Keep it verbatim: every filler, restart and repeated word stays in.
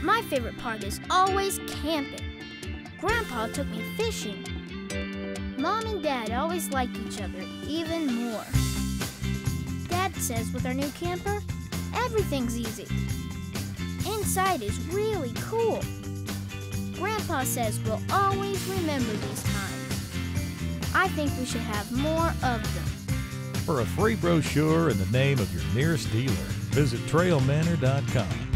My favorite part is always camping. Grandpa took me fishing. Mom and Dad always liked each other even more. Dad says with our new camper, everything's easy. Inside is really cool. Grandpa says we'll always remember these times. I think we should have more of them. For a free brochure and the name of your nearest dealer, visit trail manor dot com.